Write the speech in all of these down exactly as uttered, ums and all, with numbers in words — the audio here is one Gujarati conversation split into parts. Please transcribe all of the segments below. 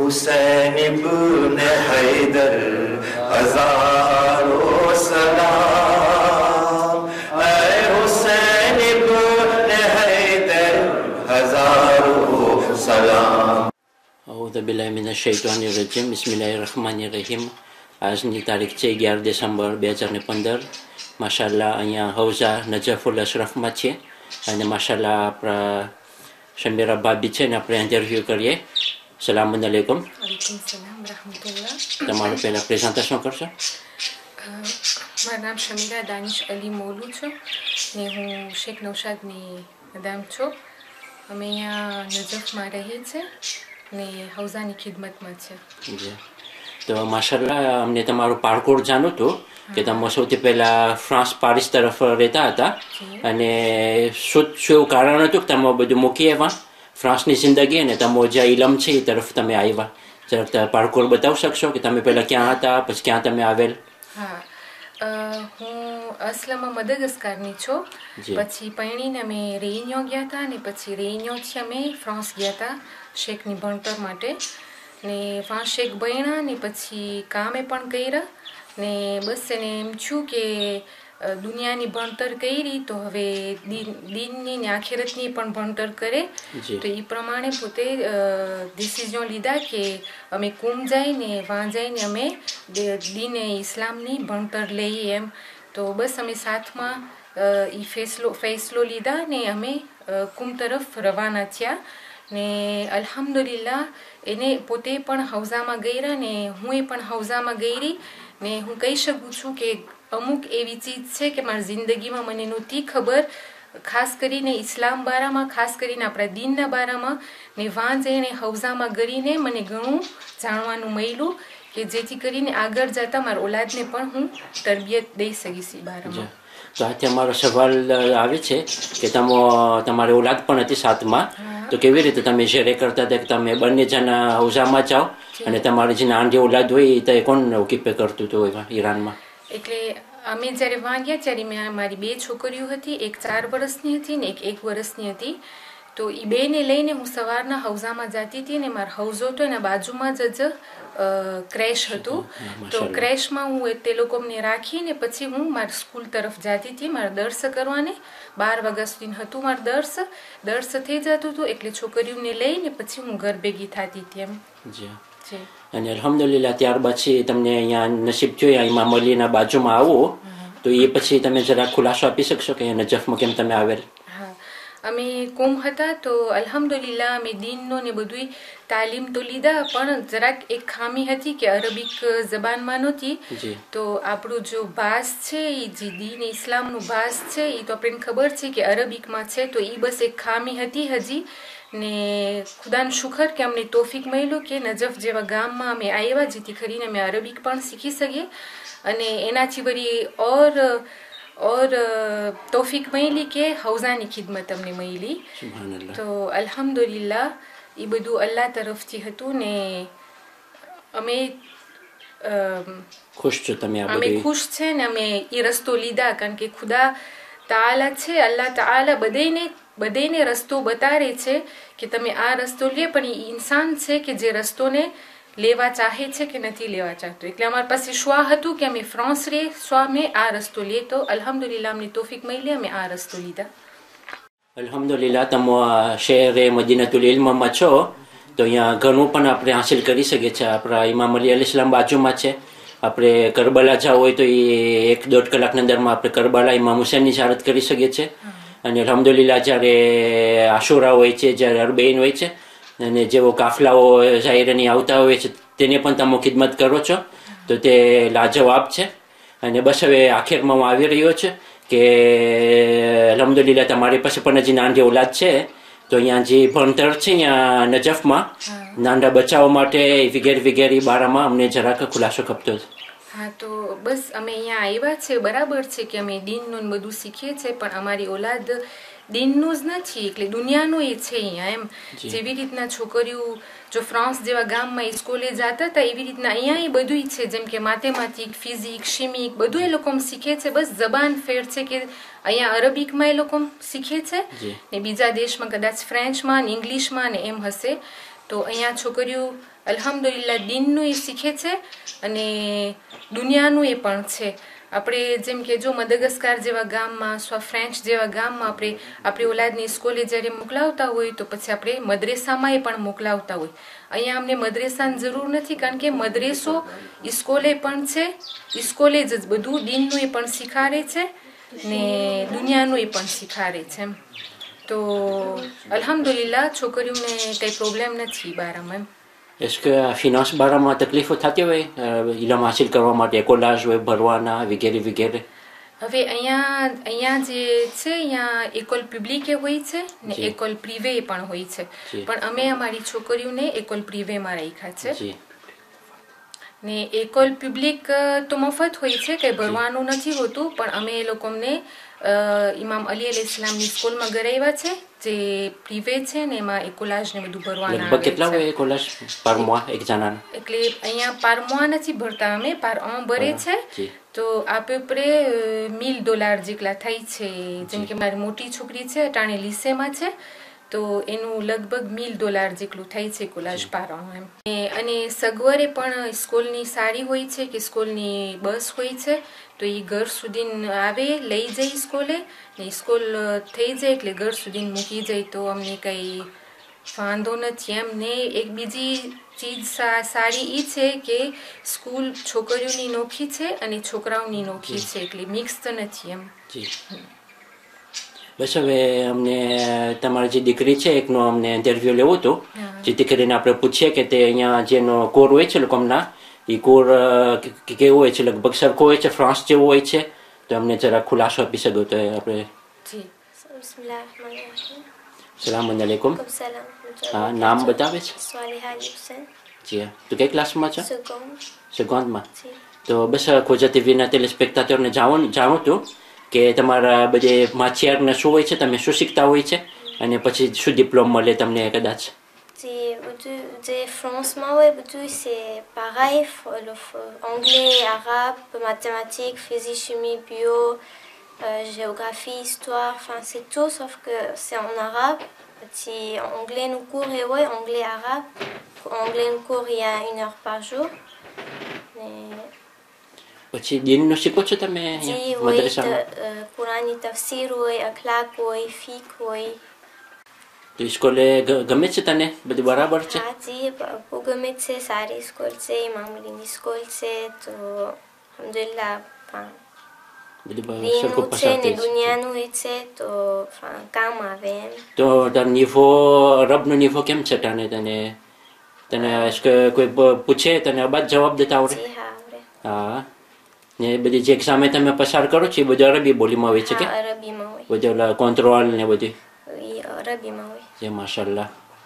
हुसैन इब्न हैदर हजारों सलाम, ऐ हुसैन इब्न हैदर हजारों सलाम। औज़ु बिल्लाहि मिनश शैतानिर रजीम, बिस्मिल्लाहिर रहमानिर रहीम। આજની તારીખ છે અગિયાર ડિસેમ્બર બે હજાર ને પંદર. માશાલ્લાહ અહીંયા હૌઝા નજફુલ અશરફમાં છે અને માશાલ્લાહ આપણા શમીરા ભાભી છે ને આપણે ઇન્ટરવ્યૂ કરીએ. સલામ અલૈકુમ. વાલેકુમ સલામ રહમતુલ્લાહ. તમારું પહેલાં પ્રેઝન્ટેશન કરશો? મારું નામ શમીરા દાનિશ અલી મોલુ છું ને હું શેખ નૌશાદની મદામ છું. અમે અહીંયા નજફમાં રહીએ છીએ ને હૌઝાની ખિદમતમાં છે. જી. તો માશાલ્લાહ અમને તમારું પારકોડ જાણવું હતું કે તમે સૌથી પહેલાં ફ્રાન્સ પેરિસ તરફ રહેતા હતા અને શું શું એવું કારણ હતું કે તમે બધું મૂકી આવ્યા ફ્રાન્સની જિંદગી અને તમે જે ઇલમ છે એ તરફ તમે આવ્યા? જરાક પારકોડ બતાવી શકશો કે તમે પહેલાં ક્યાં હતા પછી ક્યાં તમે આવેલ? હા, હું અસલમાં મદગાસ્કરની છું. પછી પૈણીને અમે રેન્યો ગયા હતા ને પછી રેન્યોથી અમે ફ્રાન્સ ગયા હતા શેખની ભણતર માટે ને ફ્રાન્સ શેખ ભણ્યા ને પછી કામે પણ કર્યા ને બસ એને એમ છું કે દુનિયાની ભણતર કરી તો હવે દીનની ને આખિરતની પણ ભણતર કરે. તો એ પ્રમાણે પોતે ડિસિઝન લીધા કે અમે કુમ જઈને વાં જઈને અમે દીને ઇસ્લામની ભણતર લઈએ એમ. તો બસ અમે સાથમાં એ ફેસલો ફેસલો લીધા ને અમે કુમ તરફ રવાના થયા ને અલ્હમ્દુલિલ્લાહ એને પોતે પણ હૌઝામાં ગયા ને હું પણ હૌઝામાં ગઈ ને હું કહી શકું છું કે અમુક એવી ચીજ છે કે મારી જિંદગીમાં મને નહોતી ખબર, ખાસ કરીને ઇસ્લામ બારામાં, ખાસ કરીને આપણા દીનના બારામાં ને વાં જઈને હૌઝામાં ગઈને મને ઘણું જાણવાનું મળ્યું કે જેથી કરીને આગળ જતાં મારા ઓલાદને પણ હું તરબિયત દઈ શકીશ એ બારામાં. તો આજે અમારો સવાલ આવે છે કે તમે તમારી ઓલાદ પણ હતી સાથમાં, તો કેવી રીતે તમે શેર કરતા હતા કે તમે બંને જણા હૌઝામાં જાઓ અને તમારી જે નાની ઓલાદ હોય એ તો કોણ ઓકીપે કરતું હતું ઈરાનમાં? એટલે અમે જ્યારે વાગ્યા ત્યારે મેં મારી બે છોકરીઓ હતી, એક ચાર વર્ષની હતી ને એક એક વર્ષની હતી. તો એ બેને લઈને હું સવારના હૌઝામાં જતી હતી ને મારો હૌઝો તો એના બાજુમાં જ જ ક્રેશ હતું. તો ક્રેશમાં હું તે લોકોને રાખીને પછી હું મારી સ્કૂલ તરફ જતી હતી મારા દર્શ કરવાને. બાર વાગ્યા સુધી હતું મારું દર્શ દર્શ થઈ જતું હતું એટલે છોકરીઓને લઈને પછી હું ઘર ભેગી થતી હતી એમ. જી. અને અલ્હમ્દુલિલ્લાહ ત્યારબાદ પછી તમને અહીંયા નસીબ જોયા ઇમામ અલીના બાજુમાં આવો તો એ પછી તમે જરા ખુલાસો આપી શકશો કે નજફમાં કેમ તમે આવેલ? હા, અમે કુમ હતા તો અલ્હમ્દુલિલ્લાહ અમે દીનનો ને બધું તાલીમ તો લીધા પણ જરાક એક ખામી હતી કે અરબિક જબાનમાં નહોતી. તો આપણું જો ભાસ છે એ જે દીન ઇસ્લામનું ભાસ છે એ તો આપણને ખબર છે કે અરબિકમાં છે તો એ બસ એક ખામી હતી હજી. ને ખુદાનું શુકર કે અમને તોફીક મળ્યું કે નજફ જેવા ગામમાં અમે આવ્યા જેથી કરીને અમે અરબિક પણ શીખી શકીએ અને એનાથી વળી ઓર ઓર તોફીક મળી કે હૌઝાની ખિદમત અમને મળી. તો અલ્હમ્દુલિલ્લાહ એ બધું અલ્લાહ તરફથી હતું ને અમે ખુશ છો તમે? અમે ખુશ છે ને અમે એ રસ્તો લીધા કારણ કે ખુદા તાલા છે, અલ્લાહ તાલા બધાને બધાને રસ્તો બતાવે છે કે તમે આ રસ્તો લે પણ એ ઇન્સાન છે કે જે રસ્તોને લેવા ચાહે છે કે નથી લેવા ચાહતો. એટલે અમારી પાસે શ્વા હતું કે અમે ફ્રાન્સ રે શ્વા મેં આ રસ્તો લે તો અલ્હમ્દુલિલ્લાહ અમને તોફીક મળી અમે આ રસ્તો લીધા. અલ્હમ્દુલિલ્લાહ તમે શહેર મદીનતુલ ઇલ્મમાં છો તો અહીંયા ઘણું પણ આપણે હાસિલ કરી શકીએ છીએ. આપણા ઇમામ અલી અલ ઇસ્લામ બાજુમાં છે. આપણે કરબલા જવું હોય તો એ એક દોઢ કલાકની અંદરમાં આપણે કરબલા ઇમામ હુસૈનની ઝિયારત કરી શકીએ છીએ. અને અલ્હમ્દુલિલ્લાહ જ્યારે આશુરા હોય છે, જ્યારે અરબૈન હોય છે અને જેવો કાફલાઓ ઝાહિરની આવતા હોય છે તેને પણ તમે ખિદમત કરો છો તો તે લાજવાબ છે. અને બસ હવે આખિરમાં હું આવી રહ્યો છું કે અલ્હમ્દુલિલ્લાહ તમારી પાસે પણ હજી નાની ઓલાદ છે તો અહીંયા જે ભણતર છે અહીંયા નજફમાં નાના બચાવવા માટે વગેરે વગેરે બારામાં અમને જરાક ખુલાસો ખપતો. હા, તો બસ અમે અહીંયા આવ્યા છે બરાબર છે કે અમે દીનનું બધું શીખીએ છીએ પણ અમારી ઓલાદ દીનનું જ નથી એટલે દુનિયાનું એ છે અહીંયા એમ. જેવી રીતના છોકરીઓ જો ફ્રાન્સ જેવા ગામમાં સ્કૂલે જતા હતા એવી રીતના અહીંયા એ બધું છે જેમ કે મેથેમેટિક, ફિઝિક્સ, શિમિક બધું એ લોકો શીખે છે. બસ જબાન ફેર છે કે અહીંયા અરબિકમાં એ લોકો શીખે છે ને બીજા દેશમાં કદાચ ફ્રેન્ચમાં ને ઇંગ્લિશમાં ને એમ હશે. તો અહીંયા છોકરીઓ અલ્હમ્દુલિલ્લાહ દીનનું એ શીખે છે અને દુનિયાનું એ પણ છે. આપણે જેમ કે જો મદગસ્કાર જેવા ગામમાં અથવા ફ્રેન્ચ જેવા ગામમાં આપણે આપણી ઓલાદની સ્કૂલે જ્યારે મોકલાવતા હોય તો પછી આપણે મદ્રેસામાં એ પણ મોકલાવતા હોય. અહીંયા અમને મદ્રેસાની જરૂર નથી, કારણ કે મદ્રેસો ઇસ્કોલે પણ છે. ઇસ્કોલે જ બધું દીનનું એ પણ શીખાડે છે ને દુનિયાનું એ પણ શીખાડે છે. તો અલ્હમ્દુલિલ્લાહ છોકરીઓને કંઈ પ્રોબ્લેમ નથી બારામાં. Est-ce que finance બારામાં તકલીફો થતી હોય ઇલમ હાસિલ કરવા માટે, કોલાજ હોય ભરવાના વગેરે વગેરે? હવે અહીંયા અહીંયા જે છે અહીંયા એકોલ પબ્લિકે હોય છે ને એકોલ પ્રિવે પણ હોય છે, પણ અમે અમારી છોકરીઓને એકોલ પ્રિવેમાં રાખ્યા છે. ને એકોલ પબ્લિક તો મફત હોય છે, કંઈ ભરવાનું નથી હોતું, પણ અમે એ લોકોને ઇમામ અલી અલૈહિ સલામની સ્કૂલમાં ગરાવ્યા છે જે પ્રિવે છે ને એમાં એકોલાજ ને બધું ભરવાના આવે છે. કેટલા હોય એકોલાજ પર મોહ એક જણાના? એટલે અહીંયા પાર મોહ નથી ભરતા અમે, પાર અં ભરે છે. તો આ પેપરે મિલ ડોલર જેટલા થાય છે. જેમ કે મારી મોટી છોકરી છે અટાણે લીસેમાં છે, તો એનું લગભગ મિલ ડોલર જેટલું થાય છે કોલાજ પાર એમ. અને સગવડે પણ સ્કૂલની સારી હોય છે કે સ્કૂલની બસ હોય છે, તો એ ઘર સુધી આવે લઈ જાય સ્કૂલે ને સ્કૂલ થઈ જાય એટલે ઘર સુધી મૂકી જાય, તો અમને કંઈ વાંધો નથી એમ. ને એક બીજી ચીજ સારી એ છે કે સ્કૂલ છોકરીઓની નોખી છે અને છોકરાઓની નોખી છે, એટલે મિક્સ તો નથી એમ. બસ હવે અમને તમારી જે દીકરી છે એકનો અમને ઇન્ટરવ્યુ લેવો હતો, જેથી કરીને આપણે પૂછીએ કે તે અહીંયા જેનો કોર હોય છે લોકોના એ કોર કેવો હોય છે, લગભગ સરખો હોય છે, ફ્રાન્સ જેવો હોય છે, તો અમને જરા ખુલાસો આપી શકો તો આપણે. સલામ અલૈકુમ. હા, નામ બતાવે છે? જી હા. તો કઈ ક્લાસમાં છે? સેકન્ડમાં. તો બસ ખોજા ટીવીના ટેલિસ્પેક્ટાટરને જાણવું જાણું હતું કે તમારા બધે માછિયારને શું હોય છે, તમે શું શીખતા હોય છે અને પછી શું ડિપ્લોમ મળે તમને કદાચ? જે ફ્રાન્સમાં હોય બધું c'est pareil, le anglais, arabe, mathématiques, physique, chimie, bio, euh, géographie, histoire, enfin c'est tout sauf que c'est en arabe. Puis anglais nous cours et ouais, anglais, arabe. Anglais nous cours il y a une heure par jour. Mais પછી દીનનું શીખો છો તમે મદ્રસામાં? કુરાની તફસીર હોય, અખલાક હોય, ફીક હોય. તો સ્કૂલે ગમે છે તને? બધું બરાબર છે? હા જી, બહુ ગમે છે. સારી સ્કૂલ છે, ઇમામ અલીની સ્કૂલ છે, તો અલ્હમ્દુલિલ્લાહ દીનનું છે ને દુનિયાનું છે, તો કામ આવે એમ. તો તાર નિવો અરબનો નિવો કેમ છે તને? તને તને કોઈ પૂછે તને અબાદ જવાબ દેતા આવડે? હા. ને બધી જે એક્ઝામે તમે પસાર કરો છો એ બધું અરબી બોલીમાં હોય છે કે? અરબીમાં હોય. બધું કંટ્રોલ ને બધું અરબીમાં હોય. જે માશાલ્લાહ.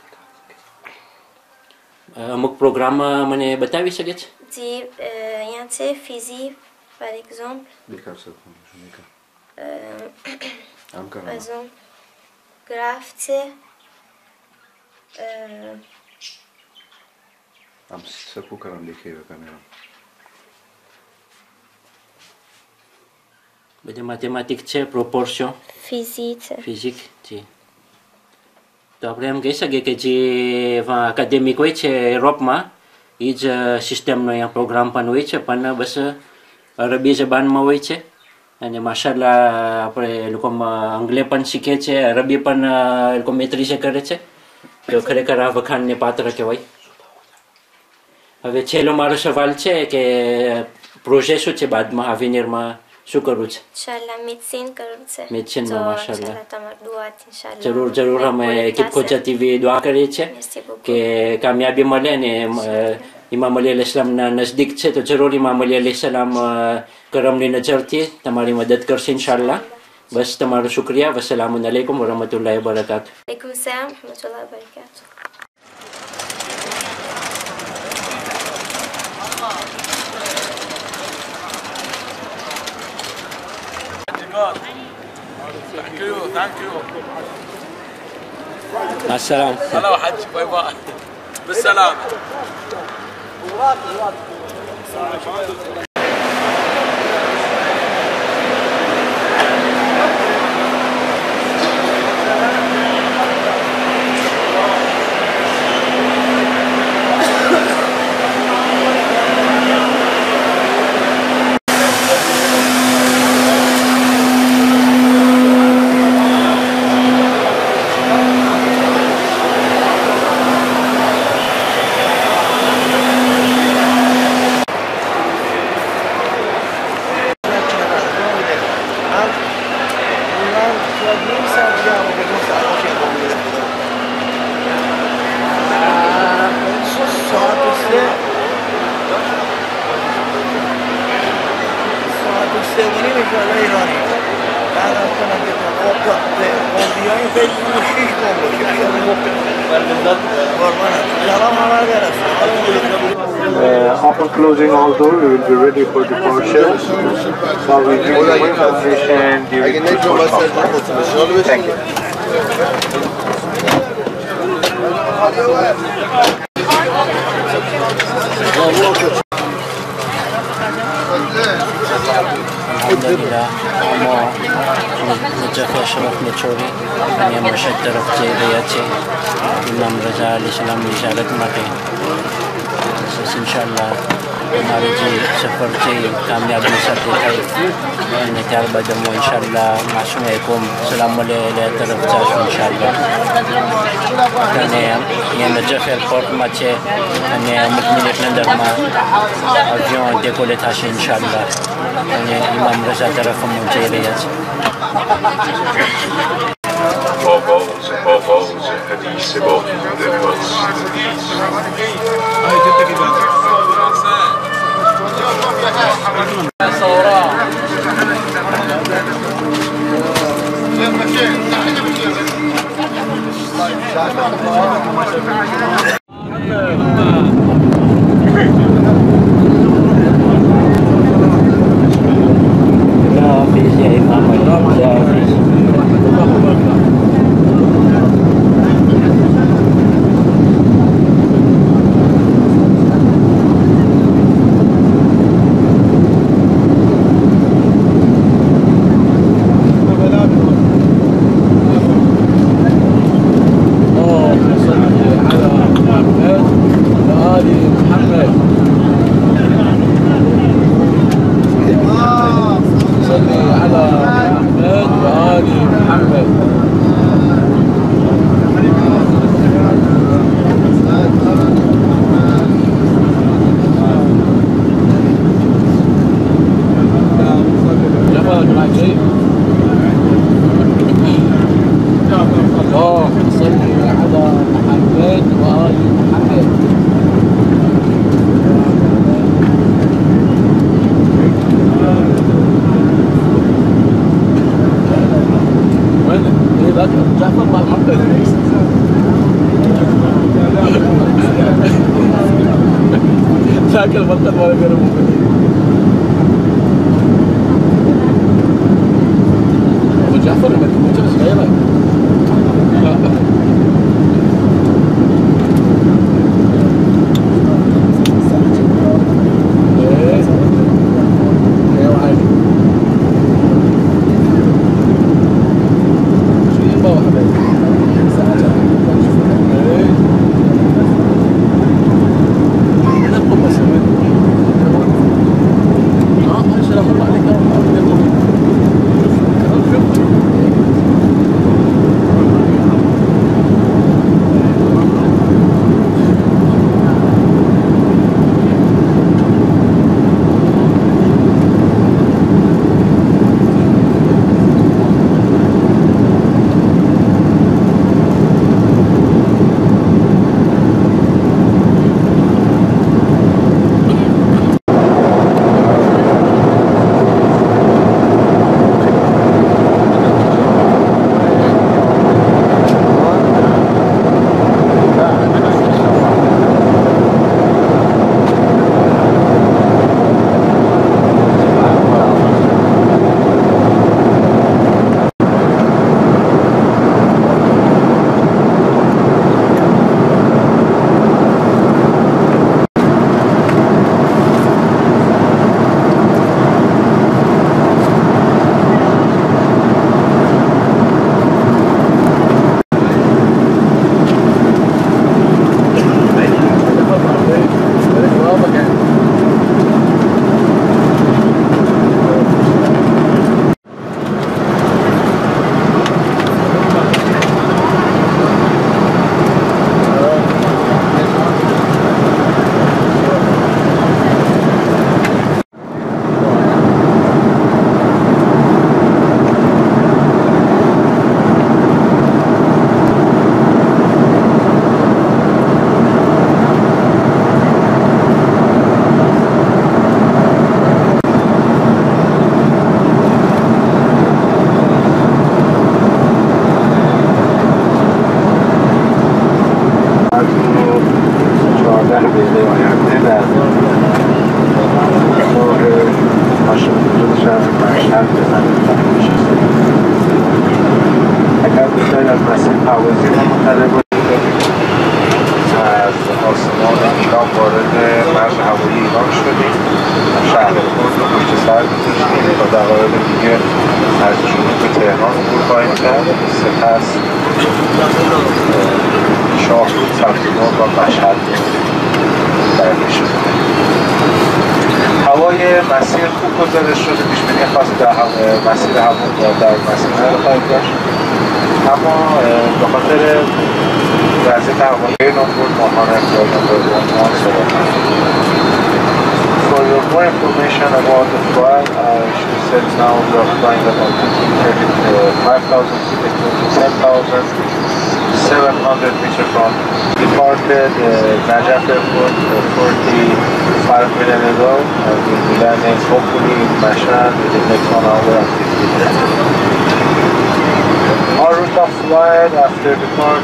અમુક પ્રોગ્રામ મને બતાવી શકે છે? જી, અહીંયા છે Fiji par exemple. Euh, par exemple, graphe છે. આમ સરખું કરવાનું દેખાય કેમેરા. બધે મેથેમેટિક છે, પ્રોપોર્શન, ફિઝિક છે. ફિઝિક જી. તો આપણે એમ કહી શકીએ કે જે એકેડેમિક હોય છે યુરોપમાં એ જ સિસ્ટમનો અહીંયા પ્રોગ્રામ પણ હોય છે, પણ બસ અરબી જબાનમાં હોય છે. અને માશાલ્લાહ આપણે લોકોમાં અંગ્લે પણ શીખે છે, અરબી પણ એ લોકો મેત્રીસે કરે છે, તો ખરેખર આ વખાણને પાત્ર કહેવાય. હવે છેલ્લો મારો સવાલ છે કે પ્રોજેક્ટ શું છે બાદમાં આવિનિયરમાં શું કરવું છે? ઇન્શાલ્લાહ મેડિસિન કરવું છે. મેડિસિનમાં માશાલ્લાહ. તમારી દુઆથી ઇન્શાલ્લાહ. જરૂર જરૂર અમે કીપ ખોજા ટીવી દુઆ કરીએ છીએ કે કામયાબી મળે ને ઇમામ અલી અલૈહિ સલામના નજદીક છે, તો જરૂર ઇમામ અલી અલૈહિ સલામ કરમની નજરથી તમારી મદદ કરશે ઇન્શાલ્લાહ. બસ તમારો શુક્રિયા. વસલામુ અલૈકુમ વરહમતુલ્લાહિ વબરકાતુહ. વઆલૈકુમ સલામ વરહમતુલ્લાહિ વબરકાતુહ. Thank you, thank you. السلام. هلا وحج باي باي. بالسلامة. ایرانی بعد از کنم که قومیایی فکر کنم شیش قوم Uh, upon closing all doors, we will be ready for departure. So we will give you more information during the course of. Thank you. Alhamdulillah, اما نجف اشرف نچوری અને મરશદ તરફ જઈ રહ્યા છે ઇમામ રઝા અલી સલામની ઝિયારત માટે ઇન્શાઅલ્લાહ અમારી જે સફર છે કામયાબી સાથે થાય અને ત્યારબાદ અમે ઇન્શાઅલ્લાહ માસૂમ એકોમ સલામ અલૈહ તરફ જઈશું ઇન્શાઅલ્લાહ અને અહીંયા નજફ એરપોર્ટમાં છે અને અમુક મિનિટની અંદરમાં અભ્યો દેકોલે થશે ઇન્શાઅલ્લાહ અને ઇમામ રઝા તરફ અમે જઈ રહ્યા છીએ آغاز آغاز حدیث با حافظ يا إمام حافظ ذاك المرقد ولا غيره ممكن ابو جعفر لما تكون صغيره آینده در دور ماشین وجود شهر مشهد بزنید و نشسته. اگر بسیاری از مسیر هوازی ما مطلع باشید از آسمان ایران وارد مرز هوایی ایران شدیم و شهر کرد رو پشت سر گذاشتیم تا دقایق دیگه از جنوب تهران عبور خواهیم کرد. سپس شاهرود، سبزی‌مرغ و مشهد برمی شدیم. هوای مسیر خوب گزارش شده، پیش بینی خاصی در مسیر هوا در مسیر نخواهید داشت، اما به خاطر وضعیت هوایی نمبر ماهان اختیار نمبر عنوان صحبت کنیم. For your more information about the flight, I should say now we are flying at altitude five thousand feet to ten thousand seven hundred meters from departed uh, Najaf Airport uh, forty-five minutes ago, and we'll be landing hopefully in Mashhad within the next one hour and fifty minutes. Our route of flight after departure.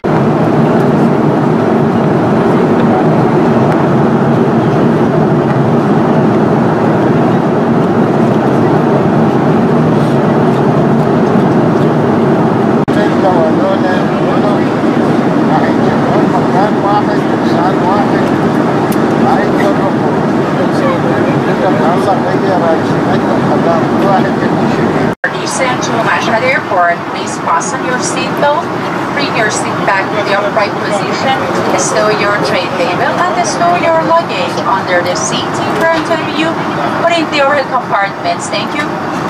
Descent to Mashhad Airport, please fasten your seatbelt, bring your seat back to the upright position, stow your tray table and stow your luggage under the seat in front of you or in the overhead compartments. Thank you.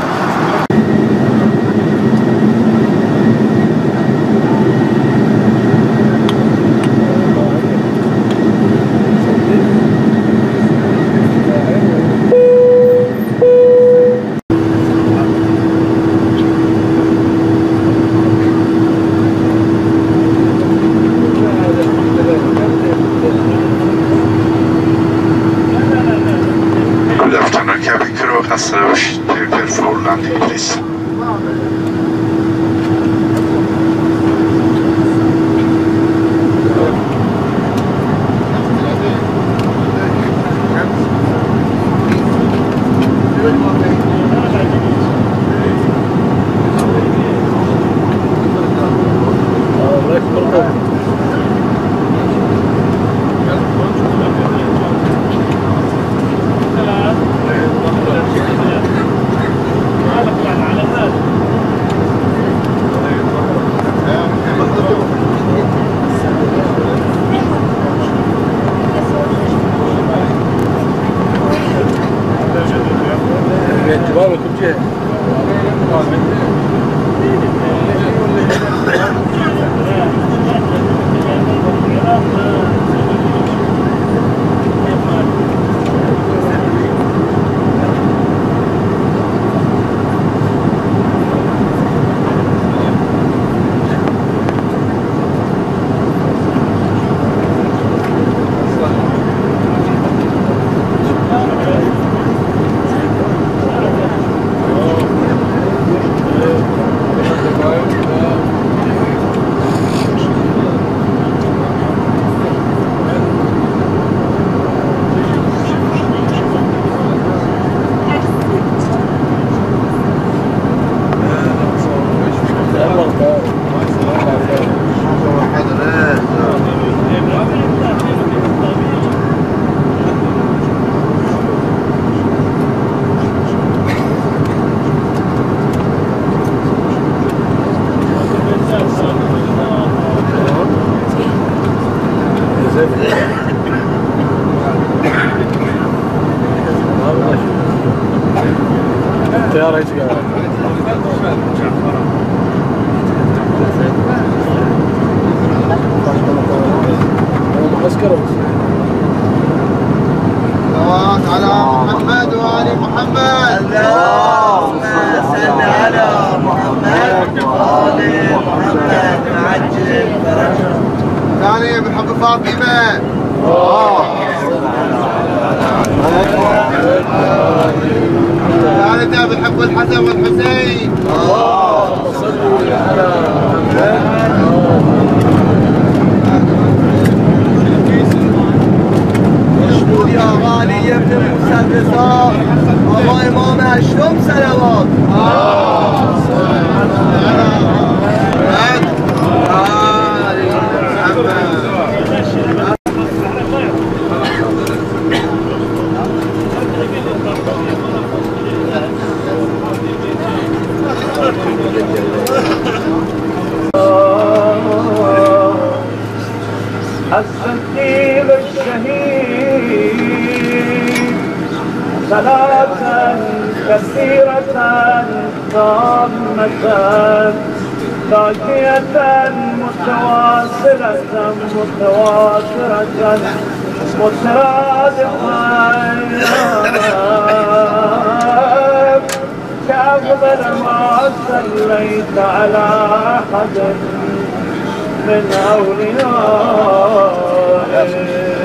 خسته باشید. Prepare for landing, please. رضا آقا امام هشتم صلوات. الصديق الشهيد صلاة كثيرة تامة باقية متواصلة متواترة مترادفة كأفضل ما صليت على أحد من أوليائك